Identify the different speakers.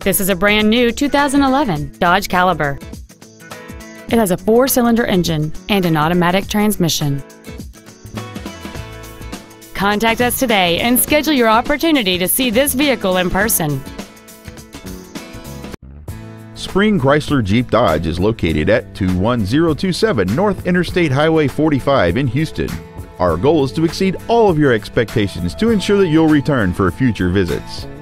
Speaker 1: This is a brand new 2011 Dodge Caliber. It has a 4-cylinder engine and an automatic transmission. Contact us today and schedule your opportunity to see this vehicle in person.
Speaker 2: Spring Chrysler Jeep Dodge is located at 21027 North Interstate Highway 45 in Houston. Our goal is to exceed all of your expectations to ensure that you'll return for future visits.